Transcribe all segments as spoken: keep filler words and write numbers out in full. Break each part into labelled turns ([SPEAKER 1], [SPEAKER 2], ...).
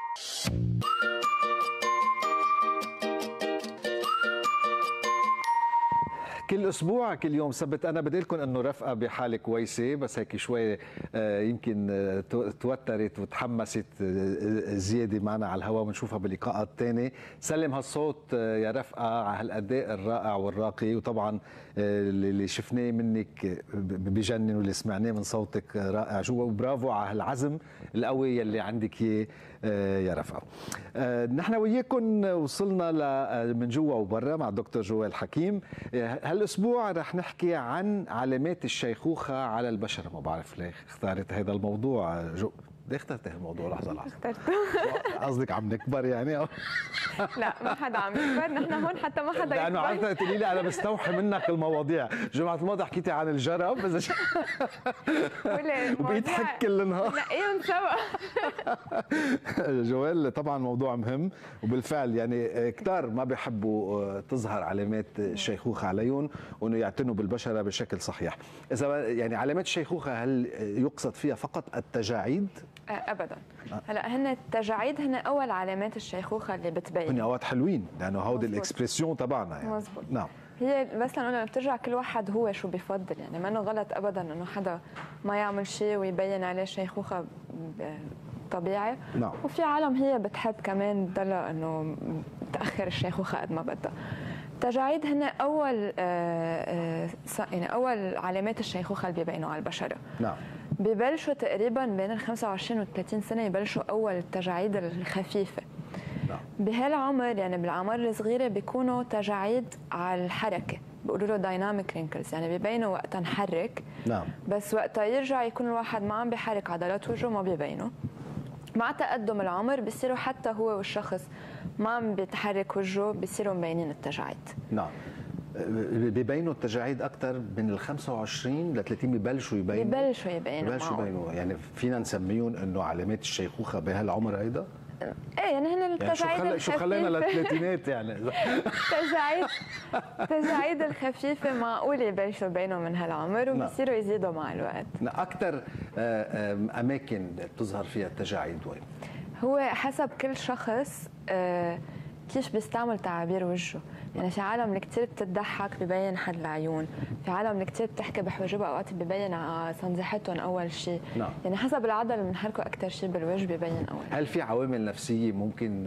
[SPEAKER 1] كل اسبوع كل يوم سبت انا بدي لكم انه رفقه بحاله كويسه، بس هيك شوي يمكن توترت وتحمست زياده معنا على الهواء، بنشوفها بلقاءات ثانيه. سلم هالصوت يا رفقه على هالاداء الرائع والراقي، وطبعا اللي شفناه منك بجنن واللي سمعناه من صوتك رائع جوا، وبرافو على هالعزم القوي يلي عندك اياه يا رفقه. نحن وياكم وصلنا من جوا وبرا مع الدكتور جوال حكيم. هالاسبوع رح نحكي عن علامات الشيخوخه على البشره. ما بعرف ليه اختارت هذا الموضوع جو. ليه اخترت هذا الموضوع؟ لحظه لحظه
[SPEAKER 2] اخترته
[SPEAKER 1] قصدك عم نكبر يعني؟
[SPEAKER 2] لا ما حدا عم يكبر، نحن هون حتى ما حدا يكبر.
[SPEAKER 1] لانه عارفه تقولي لي انا بستوحي منك المواضيع. جمعه الماضي حكيتي عن الجرب بس وبيضحك كل النهار.
[SPEAKER 2] نلاقيهم سوا.
[SPEAKER 1] جوال طبعا موضوع مهم، وبالفعل يعني كتار ما بيحبوا تظهر علامات الشيخوخه عليهم وانه يعتنوا بالبشره بشكل صحيح. اذا يعني علامات الشيخوخه هل يقصد فيها فقط التجاعيد؟
[SPEAKER 2] ابدا. هلا هن التجاعيد هن اول علامات الشيخوخه اللي بتبين.
[SPEAKER 1] هن اوقات حلوين لانه هودي الاكسبرسيون تبعنا يعني.
[SPEAKER 2] مزبوط.
[SPEAKER 1] نعم.
[SPEAKER 2] هي بس لانه بترجع كل واحد هو شو بفضل، يعني ما انه غلط ابدا انه حدا ما يعمل شيء ويبين عليه شيخوخه طبيعي.
[SPEAKER 1] نعم.
[SPEAKER 2] وفي عالم هي بتحب كمان تضلها انه تاخر الشيخوخه قد ما بدها. التجاعيد هن اول آآ آآ يعني اول علامات الشيخوخه اللي بيبينوا على البشره.
[SPEAKER 1] نعم.
[SPEAKER 2] ببلشوا تقريبا بين ال خمسة وعشرين وال ثلاثين سنه يبلشوا اول التجاعيد الخفيفه.
[SPEAKER 1] نعم.
[SPEAKER 2] بهالعمر يعني بالاعمار الصغيره بيكونوا تجاعيد على الحركه، بيقولوا له دايناميك رينكلز، يعني بيبينوا وقتها نحرك.
[SPEAKER 1] نعم.
[SPEAKER 2] بس وقتها يرجع يكون الواحد ما عم بيحرك عضلات وجهه ما بيبينوا. مع تقدم العمر بيصيروا حتى هو والشخص ما عم بيتحرك وجهه بيصيروا مبينين التجاعيد.
[SPEAKER 1] نعم. بيبينوا التجاعيد اكثر من ال خمسة وعشرين ل ثلاثين ببلشوا يبينوا
[SPEAKER 2] ببلشوا يبينوا
[SPEAKER 1] ببلشوا يبينوا يعني فينا نسميهم انه علامات الشيخوخه بهالعمر هيدا؟
[SPEAKER 2] ايه يعني هن التجاعيد
[SPEAKER 1] يعني شو خلينا للثلاثينات يعني
[SPEAKER 2] التجاعيد التجاعيد الخفيفه معقول يبلشوا يبينوا من هالعمر وبيصيروا يزيدوا مع الوقت.
[SPEAKER 1] اكثر اماكن بتظهر فيها التجاعيد وين؟
[SPEAKER 2] هو حسب كل شخص كيف بيستعمل تعابير وجهه، يعني في عالم اللي كثير بتضحك ببين حد العيون، في عالم اللي كثير بتحكي بحواجبها اوقات ببين على صنزحتهم اول شيء.
[SPEAKER 1] نعم.
[SPEAKER 2] يعني حسب العضله اللي بنحركه اكثر شيء بالوجه ببين اول.
[SPEAKER 1] هل في عوامل نفسيه ممكن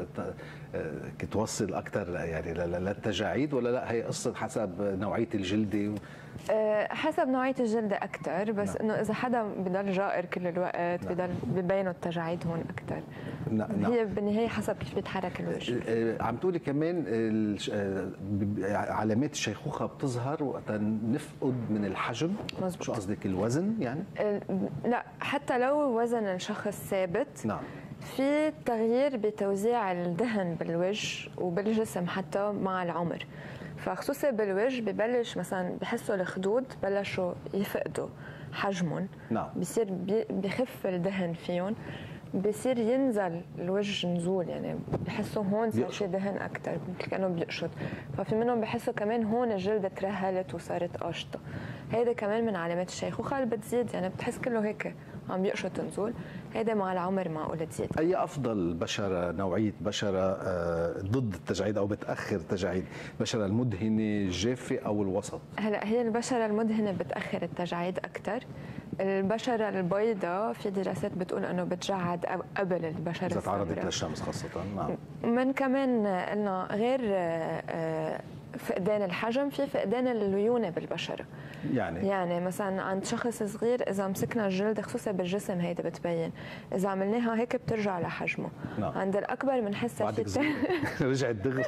[SPEAKER 1] توصل اكثر يعني للتجاعيد ولا لا هي قصه حسب نوعيه الجلده؟
[SPEAKER 2] حسب نوعيه الجلده اكثر، بس انه اذا حدا بضل جائر كل الوقت بضل ببينوا التجاعيد هون اكثر.
[SPEAKER 1] نعم.
[SPEAKER 2] هي بالنهايه حسب كيف بيتحرك الوجه.
[SPEAKER 1] عم تقولي كمان علامات الشيخوخه بتظهر وقت نفقد من الحجم.
[SPEAKER 2] مزبوط.
[SPEAKER 1] شو قصدك الوزن يعني؟
[SPEAKER 2] لا حتى لو وزن الشخص ثابت.
[SPEAKER 1] نعم.
[SPEAKER 2] في تغيير بتوزيع الدهن بالوجه وبالجسم حتى مع العمر، فخصوصا بالوجه ببلش مثلا بحسوا الخدود بلشوا يفقدوا حجمهم.
[SPEAKER 1] نعم.
[SPEAKER 2] بصير بخف الدهن فيهم، بصير ينزل الوجه نزول، يعني بحسوا هون صار في دهن اكثر مثل كانه بيقشط، ففي منهم بحسوا كمان هون الجلد ترهلت وصارت قاشطه. هيدا كمان من علامات الشيخوخه اللي بتزيد، يعني بتحس كله هيك عم يقشط نزول، هيدا مع العمر معقول تزيد.
[SPEAKER 1] اي افضل بشره نوعيه بشره ضد التجاعيد او بتاخر التجاعيد؟ البشره المدهنه الجافه او الوسط؟
[SPEAKER 2] هلا هي البشره المدهنه بتاخر التجاعيد اكثر. البشره البيضاء في دراسات بتقول انه بتجعد قبل البشره
[SPEAKER 1] اذا تعرضت للشمس خاصه. نعم.
[SPEAKER 2] من كمان قلنا غير فقدان الحجم في فقدان الليونه بالبشره.
[SPEAKER 1] يعني
[SPEAKER 2] يعني مثلا عند شخص صغير اذا مسكنا الجلد خصوصا بالجسم هيدا بتبين، اذا عملناها هيك بترجع لحجمه.
[SPEAKER 1] نعم.
[SPEAKER 2] عند الاكبر بنحسها في
[SPEAKER 1] رجعت دغري.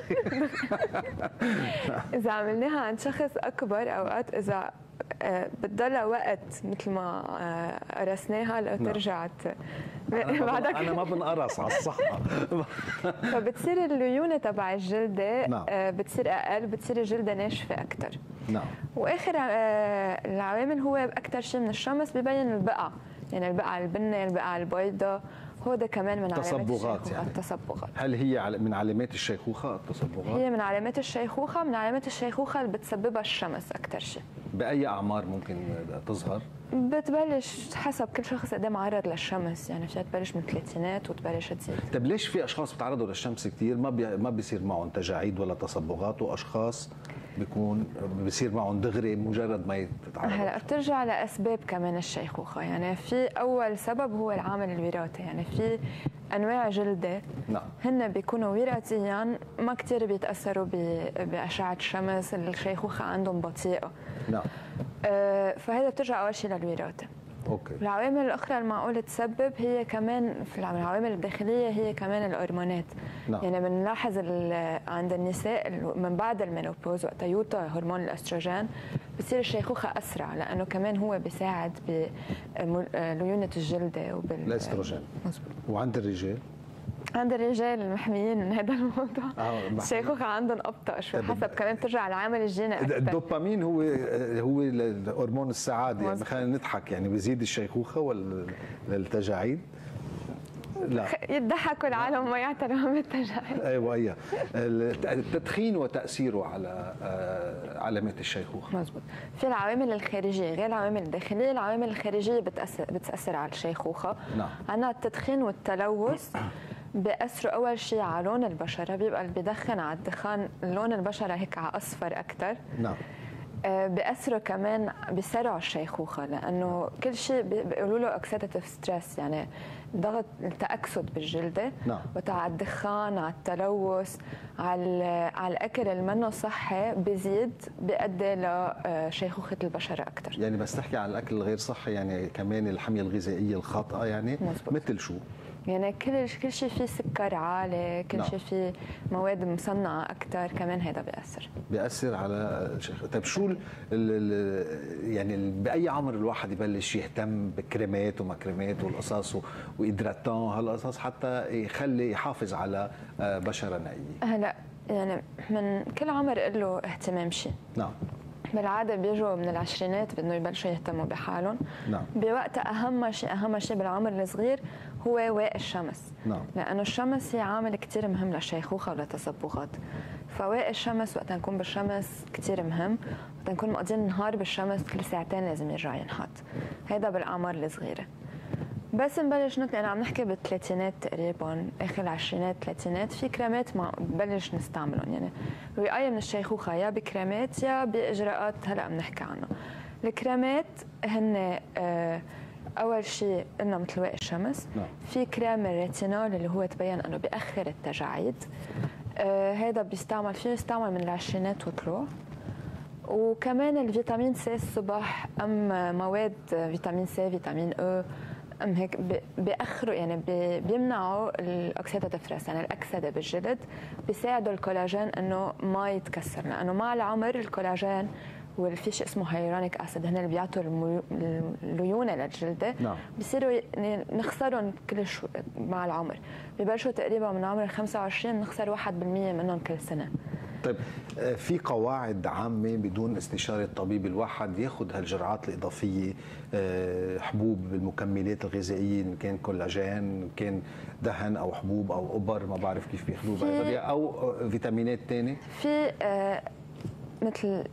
[SPEAKER 2] اذا عملناها عند شخص اكبر اوقات اذا بتضل وقت مثل ما قرصناها لترجع.
[SPEAKER 1] أنا, انا ما بنقرص على الصحه.
[SPEAKER 2] فبتصير الليونه تبع الجلده.
[SPEAKER 1] نعم.
[SPEAKER 2] بتصير اقل، بتصير الجلده ناشفه اكثر.
[SPEAKER 1] نعم.
[SPEAKER 2] واخر العوامل هو اكثر شيء من الشمس ببين البقع، يعني البقع البنه البقع البيضاء، هو ده كمان من علامات
[SPEAKER 1] تصبغات. يعني
[SPEAKER 2] التصبغات.
[SPEAKER 1] هل هي من علامات الشيخوخه التصبغات؟
[SPEAKER 2] هي من علامات الشيخوخه، من علامات الشيخوخه اللي بتسببها الشمس اكثر شيء.
[SPEAKER 1] باي اعمار ممكن تظهر؟
[SPEAKER 2] بتبلش حسب كل شخص قد ايه معرض للشمس، يعني فيها تبلش من الثلاثينات وتبلش تزيد.
[SPEAKER 1] طيب ليش في اشخاص بتعرضوا للشمس كثير ما بي... ما بيصير معهم تجاعيد ولا تصبغات، واشخاص بيكون بيصير معهم دغري مجرد ما يتعرضوا؟
[SPEAKER 2] هلا بترجع لاسباب كمان الشيخوخه، يعني في اول سبب هو العامل الوراثي، يعني في انواع جلده
[SPEAKER 1] نعم
[SPEAKER 2] هن بيكونوا وراثيا ما كثير بيتاثروا باشعه الشمس، الشيخوخه عندهم بطيئه.
[SPEAKER 1] نعم.
[SPEAKER 2] آه فهذا بترجع اول شيء للوراثه.
[SPEAKER 1] اوكي.
[SPEAKER 2] العوامل الاخرى المعقول تسبب هي كمان في العوامل الداخليه، هي كمان الهرمونات.
[SPEAKER 1] نعم.
[SPEAKER 2] يعني بنلاحظ عند النساء من بعد المينوبوز وقت يوطى هرمون الاستروجين بصير الشيخوخه اسرع، لانه كمان هو بيساعد بليونه الجلده وبال
[SPEAKER 1] الاستروجين. مزبوط. وعند الرجال؟
[SPEAKER 2] عند الرجال المحميين من هذا الموضوع
[SPEAKER 1] آه
[SPEAKER 2] الشيخوخه عندهم ابطا شوي، حسب كمان بترجع العامل الجيني اكثر.
[SPEAKER 1] الدوبامين هو هو هرمون السعاده، يعني خلينا نضحك، يعني بيزيد الشيخوخه ولا التجاعيد؟ لا
[SPEAKER 2] يضحكوا العالم وما يعترفوا بالتجاعيد.
[SPEAKER 1] ايوه ايوه. التدخين وتاثيره على علامات الشيخوخه.
[SPEAKER 2] مزبوط. في العوامل الخارجيه غير العوامل الداخليه، العوامل الخارجيه بتاثر بتاثر على الشيخوخه.
[SPEAKER 1] نعم.
[SPEAKER 2] عندنا التدخين والتلوث بيأثروا اول شيء على لون البشره، بيبقى اللي بدخن على الدخان لون البشره هيك على اصفر اكثر.
[SPEAKER 1] نعم.
[SPEAKER 2] بيأثروا كمان بسرعوا الشيخوخه، لانه كل شيء بيقولوا له اوكسيداتيف ستريس، يعني ضغط التأكسد بالجلده.
[SPEAKER 1] نعم.
[SPEAKER 2] وتاع الدخان على التلوث على على الاكل اللي منه صحي بيزيد بيؤدي لشيخوخه البشره اكثر.
[SPEAKER 1] يعني بس تحكي عن الاكل الغير صحي، يعني كمان الحميه الغذائيه الخاطئه، يعني
[SPEAKER 2] مزبوط.
[SPEAKER 1] مثل شو؟ يعني
[SPEAKER 2] كل كل شيء فيه سكر عالي، كل
[SPEAKER 1] نعم.
[SPEAKER 2] شيء فيه مواد مصنعه اكثر، كمان هذا بيأثر
[SPEAKER 1] بيأثر على الشيخ. طيب شو ال ال يعني باي عمر الواحد يبلش يهتم بكريمات وما كريمات والقصص وإدراتان هالقصص حتى يخلي يحافظ على بشره نقيه؟
[SPEAKER 2] هلا يعني من كل عمر له اهتمام شيء.
[SPEAKER 1] نعم.
[SPEAKER 2] بالعاده بيجوا من العشرينات بدهم يبلشوا يهتموا بحالهم.
[SPEAKER 1] نعم.
[SPEAKER 2] بوقتها اهم شيء اهم شيء بالعمر الصغير هو واقي الشمس.
[SPEAKER 1] نعم.
[SPEAKER 2] لانه الشمس هي عامل كثير مهم للشيخوخه وللتصبغات. فواقي الشمس وقت نكون بالشمس كثير مهم، وقت نكون مقضيين النهار بالشمس كل ساعتين لازم يرجع ينحط. هذا بالاعمار الصغيره. بس نبلش نطلع، يعني عم نحكي بالثلاثينات تقريبا، اخر العشرينات ثلاثينات، في كريمات ما ببلش نستعملهم، يعني الوقايه من الشيخوخه يا بكريمات يا باجراءات هلا بنحكي عنها. الكريمات هن آه اول شيء قلنا مثل واقي الشمس.
[SPEAKER 1] نعم.
[SPEAKER 2] في كريم الريتينول اللي هو تبين انه بيأخر التجاعيد، آه هذا بيستعمل فيه يستعمل من العشرينات وطلوع. وكمان الفيتامين سي الصبح، ام مواد فيتامين سي فيتامين او ام هيك بيأخروا، يعني بيمنعوا الاوكسيداتيف ستريس، يعني الاكسده بالجلد، بيساعدوا الكولاجين انه ما يتكسر، لانه مع العمر الكولاجين والفي شيء اسمه هيلورونيك اسيد هن اللي بيعطوا الليونه للجلده.
[SPEAKER 1] نعم.
[SPEAKER 2] بصيروا نخسرهم كل شوي مع العمر، ببلشوا تقريبا من عمر خمسة وعشرين نخسر واحد بالمية منهم كل سنه.
[SPEAKER 1] طيب في قواعد عامة بدون استشارة طبيب الواحد ياخذ هالجرعات الإضافية، حبوب بالمكملات الغذائية، إن كان كولاجين، إن كان دهن أو حبوب أو إبر، ما بعرف كيف بياخذوه بأي أو فيتامينات ثانية؟
[SPEAKER 2] في آه مثل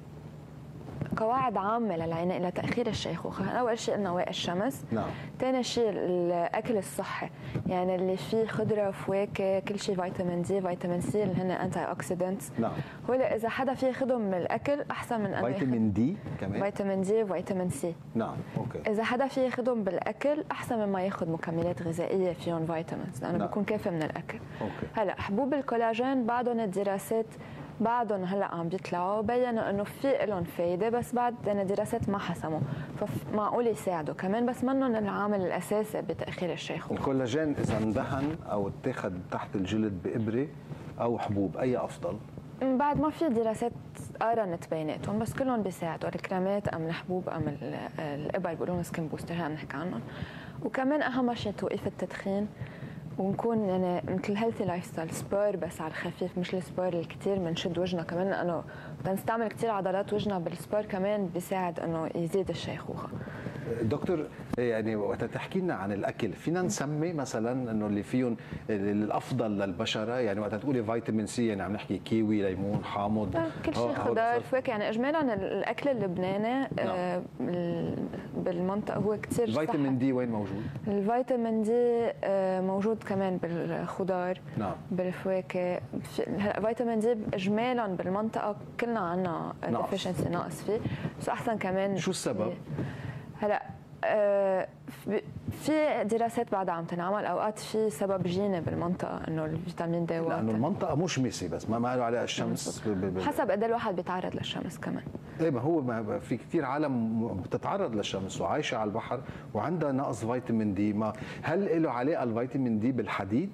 [SPEAKER 2] قواعد عامة للعناية لتأخير الشيخوخة. أول شيء قلنا واقي الشمس.
[SPEAKER 1] نعم.
[SPEAKER 2] ثاني شيء الأكل الصحي، يعني اللي فيه خضرة فواكه، كل شيء فيتامين دي فيتامين سي اللي هن أنتي أوكسيدنتس.
[SPEAKER 1] نعم.
[SPEAKER 2] ولا إذا حدا فيه ياخذهم من الأكل أحسن من أنه
[SPEAKER 1] فيتامين دي كمان.
[SPEAKER 2] فيتامين دي وفيتامين سي.
[SPEAKER 1] نعم. أوكي.
[SPEAKER 2] إذا حدا فيه ياخذهم بالأكل أحسن مما ياخذ مكملات غذائية فيهم فيتامينز، لأنه
[SPEAKER 1] نعم.
[SPEAKER 2] بيكون كافي من الأكل.
[SPEAKER 1] أوكي.
[SPEAKER 2] هلا حبوب الكولاجين بعدهم الدراسات بعدهم هلا عم بيطلعوا بينوا انه في لهم فايده، بس بعد دراسات ما حسموا، فمعقول يساعدوا كمان، بس منهم العامل الاساسي بتاخير الشيخوخه.
[SPEAKER 1] الكولاجين اذا اندهن او اتاخذ تحت الجلد بابره او حبوب، اي افضل؟
[SPEAKER 2] بعد ما في دراسات قارنت بيناتهم، بس كلهم بيساعدوا، الكريمات ام الحبوب ام الابر بيقولوا سكين بوستر عم نحكي عنهم. وكمان اهم شيء توقيف التدخين، ونكون يعني مثل هيلثي لايف ستايل، سبور بس على الخفيف، مش السبور الكثير بنشد وجهنا، كمان لانه بنستعمل كثير عضلات وجهنا بالسبور كمان بيساعد انه يزيد الشيخوخه.
[SPEAKER 1] دكتور يعني وقت تحكي لنا عن الاكل فينا نسمي مثلا انه اللي فيهم الافضل للبشره، يعني وقت تقولي فيتامين سي يعني عم نحكي كيوي، ليمون، حامض،
[SPEAKER 2] كل شيء خضار فواكه، يعني اجمالا الاكل اللبناني
[SPEAKER 1] نعم.
[SPEAKER 2] آه بالمنطقه هو كثير صحي.
[SPEAKER 1] الفيتامين دي وين موجود؟
[SPEAKER 2] الفيتامين دي آه موجود كمان بالخضار،
[SPEAKER 1] نعم.
[SPEAKER 2] بالفواكه. هلا فيتامين دي اجمالا بالمنطقه كلنا عنا ديفيشنسي ناقص فيه، بس احسن كمان.
[SPEAKER 1] شو السبب؟
[SPEAKER 2] هلا آه في دراسات بعدها عم تنعمل، اوقات في سبب جيني بالمنطقه انه الفيتامين دي واطي،
[SPEAKER 1] لانه المنطقه مشمسه بس ما ما قالوا عليها الشمس ب ب
[SPEAKER 2] حسب قد الواحد بيتعرض للشمس كمان.
[SPEAKER 1] ايه ما هو ما في كثير عالم بتتعرض للشمس وعايشه على البحر وعندها نقص فيتامين دي. ما هل له علاقه الفيتامين دي بالحديد؟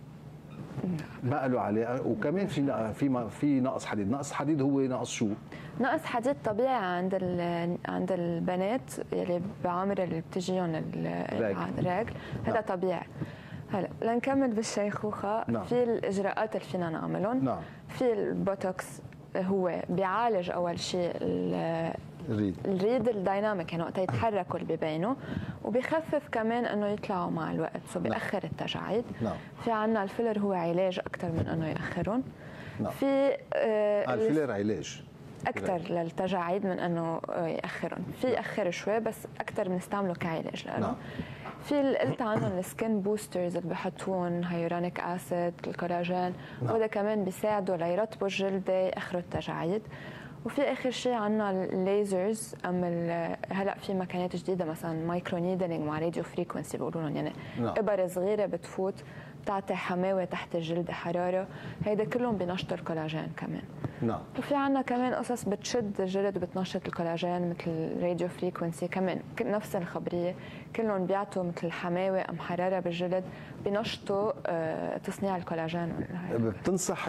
[SPEAKER 1] ما قالوا عليه. وكمان في في في نقص حديد. نقص حديد هو نقص شو؟
[SPEAKER 2] نقص حديد طبيعي عند عند البنات يلي بعمر اللي بتجيهم الرجل، هذا طبيعي. هلا لنكمل بالشيخوخه. نعم. في الاجراءات اللي فينا نعملهم.
[SPEAKER 1] نعم.
[SPEAKER 2] في البوتوكس هو بيعالج اول شيء
[SPEAKER 1] الريد
[SPEAKER 2] الريد الدايناميك، يعني وقت يتحركوا اللي ببينوا، وبيخفف كمان انه يطلعوا مع الوقت، سو بيأخر التجاعيد.
[SPEAKER 1] نعم.
[SPEAKER 2] في عنا الفيلر هو علاج اكثر من انه يأخرهم.
[SPEAKER 1] نعم.
[SPEAKER 2] في
[SPEAKER 1] آه الفيلر علاج
[SPEAKER 2] اكثر للتجاعيد من انه يأخرهم، في يأخر شوي بس اكثر بنستعمله كعلاج لهم. نعم. في اللي قلت عنهم السكين بوسترز اللي بحطون هيورونيك اسيد، الكولاجين، نعم. وهذا كمان بيساعدوا ليرطبوا الجلد، يأخروا التجاعيد. وفي اخر شيء عندنا الليزرز، ام هلا في مكانات جديده مثلا مايكرو نيدلينج مع راديو فريكونسي بيقولوا لهم، يعني نعم. ابر صغيره بتفوت بتعطي حماوه تحت الجلد، حراره، هيدا كلهم بنشطوا الكولاجين كمان.
[SPEAKER 1] نعم.
[SPEAKER 2] وفي عندنا كمان قصص بتشد الجلد وبتنشط الكولاجين مثل راديو فريكونسي، كمان نفس الخبريه، كلهم بيعطوا مثل حماوه ام حراره بالجلد، بنشطوا تصنيع الكولاجين.
[SPEAKER 1] بتنصح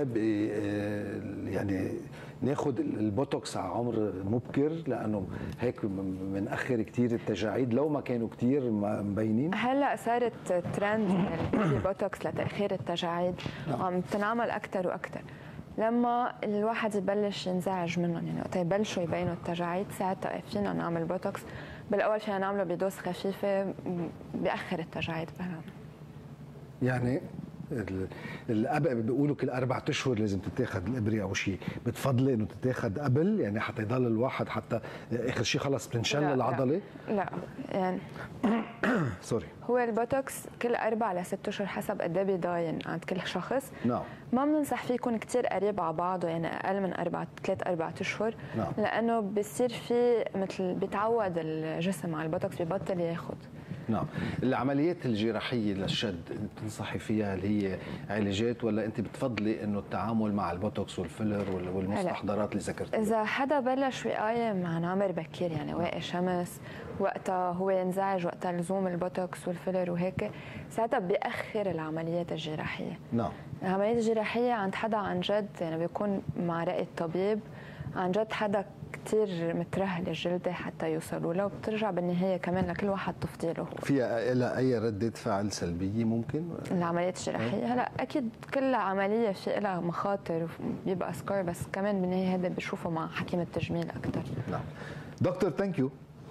[SPEAKER 1] يعني ناخذ البوتوكس على عمر مبكر لانه هيك بنأخر كثير التجاعيد لو ما كانوا كثير مبينين؟ هلا
[SPEAKER 2] صارت ترند البوتوكس لتأخير التجاعيد، عم تنعمل اكثر واكثر. لما الواحد يبلش ينزعج منهم، يعني وقت يبلشوا يبينوا التجاعيد، ساعتها فينا نعمل بوتوكس. بالاول فينا نعمله بدوز خفيفه بيأخر التجاعيد فعلا.
[SPEAKER 1] يعني الابق بيقولوا كل اربع اشهر لازم تتاخذ الابره او شيء، بتفضلي انه تتاخذ قبل يعني حتى يضل الواحد حتى اخر شيء خلص بتنشل
[SPEAKER 2] لا
[SPEAKER 1] العضله؟
[SPEAKER 2] لا, لا يعني
[SPEAKER 1] سوري.
[SPEAKER 2] هو البوتوكس كل اربع لست اشهر حسب قد ايه بيضاين عند كل شخص.
[SPEAKER 1] نعم.
[SPEAKER 2] ما بننصح فيه يكون كثير قريب على بعضه، يعني اقل من اربع ثلاث اربع اشهر.
[SPEAKER 1] نعم.
[SPEAKER 2] لانه بصير في مثل بيتعود الجسم على البوتوكس، ببطل ياخذ.
[SPEAKER 1] نعم. العمليات الجراحيه للشد تنصحي فيها اللي هي علاجات، ولا انت بتفضلي انه التعامل مع البوتوكس والفيلر والمستحضرات اللي ذكرتيها؟
[SPEAKER 2] اذا حدا بلش وقايه عن عمر بكير، يعني واقي شمس، وقتها هو ينزعج وقتها لزوم البوتوكس والفيلر وهيك، ساعتها بيأخر العمليات الجراحيه.
[SPEAKER 1] نعم.
[SPEAKER 2] العمليات الجراحيه عند حدا عن جد يعني بيكون مع رأي الطبيب، عن جد حدا كثير مترهل الجلده حتى يوصلوا له، وبترجع بالنهايه كمان لكل واحد تفضيله.
[SPEAKER 1] فيها لها اي رده فعل سلبيه ممكن؟
[SPEAKER 2] العمليات الجراحيه هلا اكيد كل عمليه في لها مخاطر وبيبقى سكار، بس كمان بالنهايه هذا بشوفه مع حكيم التجميل اكثر.
[SPEAKER 1] نعم. دكتور ثانك يو.